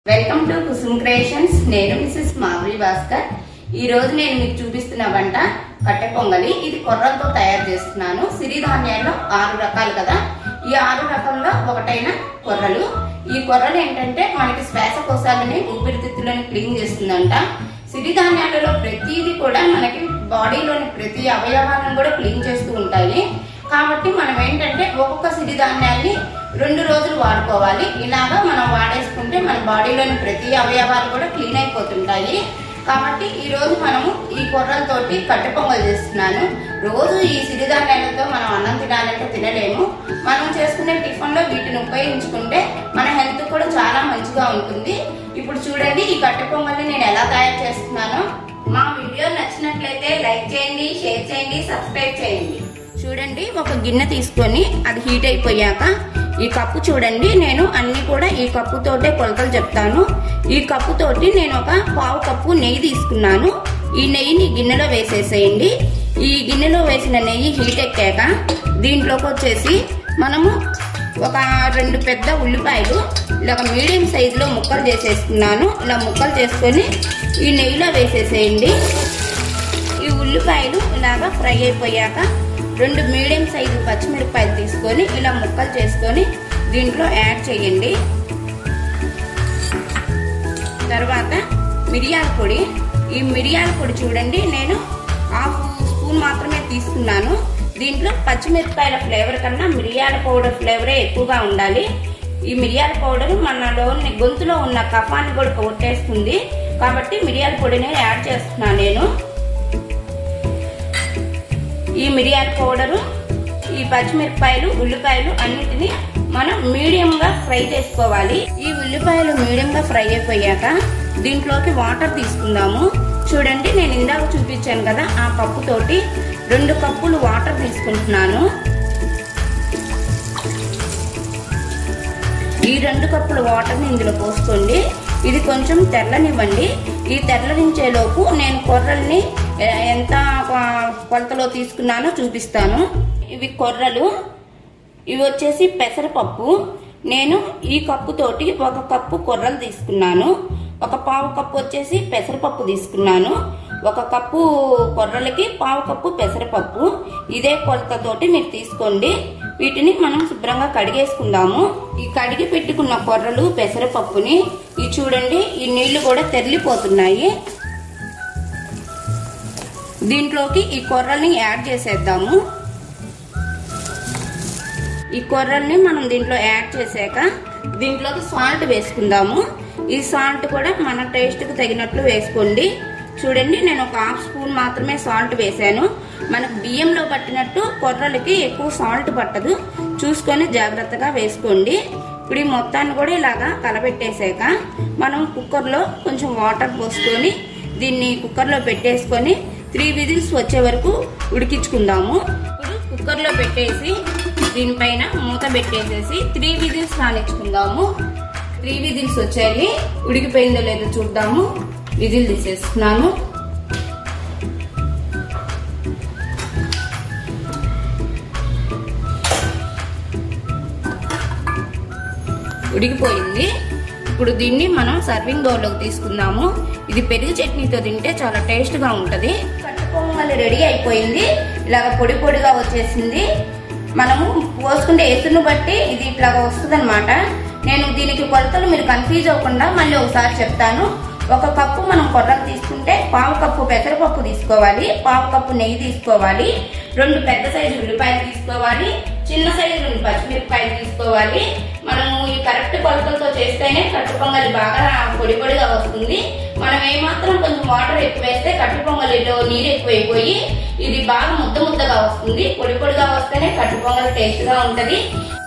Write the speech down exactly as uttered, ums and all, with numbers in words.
Welcome to Kusum creations. నేను Mrs Madhuri Bhaskar. ఈ రోజు నేను మీకు చూపిస్తున్న వంట కట్టె పొంగలి. ఇది కొర్రలతో తయారు చేస్తున్నాను. సిరిధాన్యాల్లో ఆరు రకాలు కదా, ఈ ఆరు రకాల్లో ఒకటైన కొర్రలు. ఈ కొర్రలు ఏంటంటే మనకి శ్వాసకోశాలని ఊపిరితిత్తులను క్లీన్ చేస్తుందంట. సిరిధాన్యాలలో ప్రతిదీ కూడా మనకి బాడీలోని ప్రతి అవయవాలను కూడా క్లీన్ చేస్తూ ఉంటాయి. కాబట్టి మనం ఏంటంటే ఒక్కొక్క సిరిధాన్యాన్ని రెండు రోజులు వాడుకోవాలి. ఇలాగా మనం వాడేసుకుంటే మన బాడీలోని ప్రతి అవయవాలు కూడా క్లీన్ అయిపోతుంటాయి. కాబట్టి ఈ రోజు మనము ఈ కొర్రలతోటి కట్టె పొంగల్ చేస్తున్నాను. రోజు ఈ సిరిధాన్యాలతో మనం అన్నం తినాలంటే తినలేము. మనం చేసుకునే టిఫిన్ లో వీటిని ఉపయోగించుకుంటే మన హెల్త్ కూడా చాలా మంచిగా ఉంటుంది. ఇప్పుడు చూడండి ఈ కట్టె పొంగల్ని నేను ఎలా తయారు చేస్తున్నానో. మా వీడియో నచ్చినట్లయితే లైక్ చేయండి, షేర్ చేయండి, సబ్స్క్రైబ్ చేయండి. చూడండి, ఒక గిన్నె తీసుకొని అది హీట్ అయిపోయాక ఈ కప్పు చూడండి, నేను అన్ని కూడా ఈ కప్పుతోటే కొలతలు చెప్తాను. ఈ కప్పుతోటి నేను ఒక పావు కప్పు నెయ్యి తీసుకున్నాను. ఈ నెయ్యిని గిన్నెలో వేసేసేయండి. ఈ గిన్నెలో వేసిన నెయ్యి హీట్ ఎక్కాక దీంట్లోకి వచ్చేసి మనము ఒక రెండు పెద్ద ఉల్లిపాయలు ఇలా మీడియం సైజులో ముక్కలు చేసేసుకున్నాను. ఇలా ముక్కలు చేసుకొని ఈ నెయ్యిలో వేసేసేయండి. ఈ ఉల్లిపాయలు ఇలాగా ఫ్రై అయిపోయాక రెండు మీడియం సైజు పచ్చిమిరపకాయలు తీసుకొని ఇలా ముక్కలు చేసుకొని దీంట్లో యాడ్ చేయండి. తర్వాత మిరియాల పొడి. ఈ మిరియాల పొడి చూడండి, నేను హాఫ్ స్పూన్ మాత్రమే తీసుకున్నాను. దీంట్లో పచ్చిమిరపకాయల ఫ్లేవర్ కన్నా మిరియాల పౌడర్ ఫ్లేవరే ఎక్కువగా ఉండాలి. ఈ మిరియాల పౌడర్ మనలోని గొంతులో ఉన్న కఫాన్ని కూడా కొట్టేస్తుంది. కాబట్టి మిరియాల పొడిని యాడ్ చేస్తున్నాను నేను. ఈ మిరియాల పౌడరు, ఈ పచ్చిమిరపకాయలు, ఉల్లిపాయలు అన్నిటిని మనం మీడియంగా ఫ్రై చేసుకోవాలి. ఈ ఉల్లిపాయలు మీడియంగా ఫ్రై అయిపోయాక దీంట్లోకి వాటర్ తీసుకుందాము. చూడండి, నేను ఇందాక చూపించాను కదా, ఆ కప్పుతోటి రెండు కప్పులు వాటర్ తీసుకుంటున్నాను. ఈ రెండు కప్పుల వాటర్ని ఇందులో పోసుకోండి. ఇది కొంచెం తెల్లనివ్వండి. ఈ తెల్లనించేలోపు నేను కొర్రల్ని ఎంత కొలతలో తీసుకున్నానో చూపిస్తాను. ఇవి కొర్రలు, ఇవి వచ్చేసి పెసరపప్పు. నేను ఈ కప్పుతోటి ఒక కప్పు కొర్రలు తీసుకున్నాను. ఒక పావు కప్పు వచ్చేసి పెసరపప్పు తీసుకున్నాను. ఒక కప్పు కొర్రలకి పావు కప్పు పెసరపప్పు. ఇదే కొలతతోటి మీరు తీసుకోండి. వీటిని మనం శుభ్రంగా కడిగేసుకుందాము. ఈ కడిగి పెట్టుకున్న కొర్రలు, పెసరపప్పుని ఈ చూడండి, ఈ నీళ్లు కూడా తెరిలిపోతున్నాయి. దీంట్లోకి ఈ కొర్రల్ని యాడ్ చేసేద్దాము. ఈ కొర్రల్ని మనం దీంట్లో యాడ్ చేసాక దీంట్లోకి సాల్ట్ వేసుకుందాము. ఈ సాల్ట్ కూడా మన టేస్ట్కి తగినట్లు వేసుకోండి. చూడండి, నేను ఒక హాఫ్ స్పూన్ మాత్రమే సాల్ట్ వేసాను. మనకు బియ్యంలో పట్టినట్టు కొర్రలకి ఎక్కువ సాల్ట్ పట్టదు, చూసుకొని జాగ్రత్తగా వేసుకోండి. ఇప్పుడు ఈ మొత్తాన్ని కూడా ఇలాగా కలబెట్టేసాక మనం కుక్కర్లో కొంచెం వాటర్ పోసుకొని దీన్ని కుక్కర్లో పెట్టేసుకొని త్రీ విజిల్స్ వచ్చే వరకు ఉడికించుకుందాము. ఇప్పుడు కుక్కర్లో పెట్టేసి దీనిపైన మూత పెట్టేసేసి త్రీ విజిల్స్ రానిచ్చుకుందాము. త్రీ విజిల్స్ వచ్చాయి, ఉడికిపోయిందో లేదో చూద్దాము. విజిల్ తీసేస్తున్నాను. ఉడికిపోయింది. ఇప్పుడు దీన్ని మనం సర్వింగ్ బౌల్లోకి తీసుకుందాము. ఇది పెరుగు చట్నీతో తింటే చాలా టేస్ట్గా ఉంటుంది. కట్టె పొంగలి రెడీ అయిపోయింది. ఇలాగ పొడి పొడిగా వచ్చేసింది. మనము పోసుకుంటే ఎత్తును బట్టి ఇది ఇట్లాగా వస్తుంది అనమాట. నేను దీనికి కొలతలు మీరు కన్ఫ్యూజ్ అవ్వకుండా మళ్ళీ ఒకసారి చెప్తాను. ఒక కప్పు మనం కొర్రలు తీసుకుంటే పావు కప్పు పెసరపప్పు తీసుకోవాలి, పావు కప్పు నెయ్యి తీసుకోవాలి, రెండు పెద్ద సైజు ఉల్లిపాయలు తీసుకోవాలి, చిన్న సైజు రెండు పచ్చిమిరపకాయలు తీసుకోవాలి. మనము ఈ కరెక్ట్ కొలతలతో చేస్తేనే కట్టు పొంగలి బాగా పొడి పొడిగా వస్తుంది. మనం ఏమాత్రం కొంచెం వాటర్ ఎక్కువ వేస్తే కట్టు పొంగలిలో నీరు ఎక్కువైపోయి ఇది బాగా ముద్ద ముద్దగా వస్తుంది. పొడి పొడిగా వస్తేనే కట్టు పొంగలి టేస్ట్ గా ఉంటది.